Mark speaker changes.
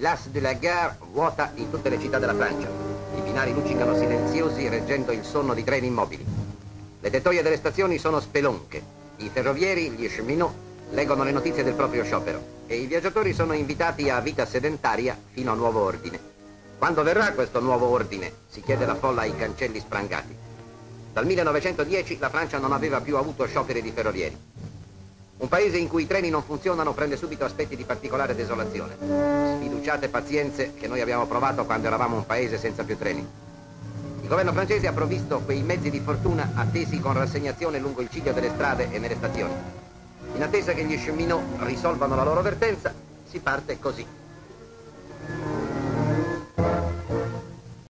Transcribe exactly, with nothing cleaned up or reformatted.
Speaker 1: Place de la Gare vuota in tutte le città della Francia. I binari luccicano silenziosi reggendo il sonno di treni immobili. Le tettoie delle stazioni sono spelonche. I ferrovieri, gli cheminot, leggono le notizie del proprio sciopero e i viaggiatori sono invitati a vita sedentaria fino a nuovo ordine. Quando verrà questo nuovo ordine? Si chiede la folla ai cancelli sprangati. Dal millenovecentodieci la Francia non aveva più avuto scioperi di ferrovieri. Un paese in cui i treni non funzionano prende subito aspetti di particolare desolazione. Sfiduciate pazienze che noi abbiamo provato quando eravamo un paese senza più treni. Il governo francese ha provvisto quei mezzi di fortuna attesi con rassegnazione lungo il ciglio delle strade e nelle stazioni. In attesa che gli cheminot risolvano la loro vertenza, si parte così.